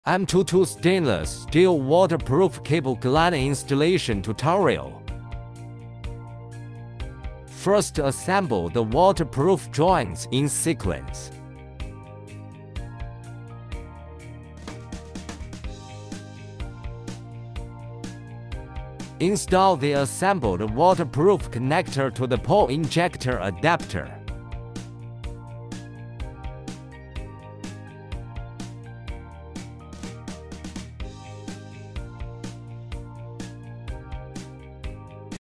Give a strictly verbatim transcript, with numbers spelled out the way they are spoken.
M twenty-two Stainless Steel Waterproof Cable Gland Installation Tutorial. First, assemble the waterproof joints in sequence. Install the assembled waterproof connector to the pole injector adapter.